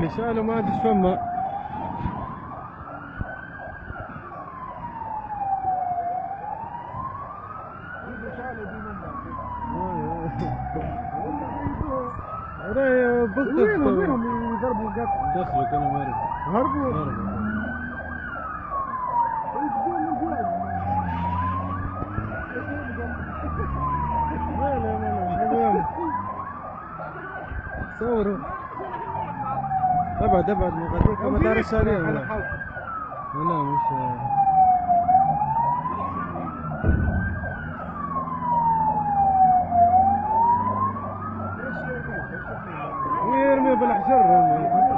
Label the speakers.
Speaker 1: اللي شالوا ما ادري شلون
Speaker 2: وينهم يضربوا القطع؟
Speaker 1: دخلوا كانوا
Speaker 2: هربوا
Speaker 1: صوروا ابعد من غاديك ما تعرفش عليهم لا مش ويرمي بالحجر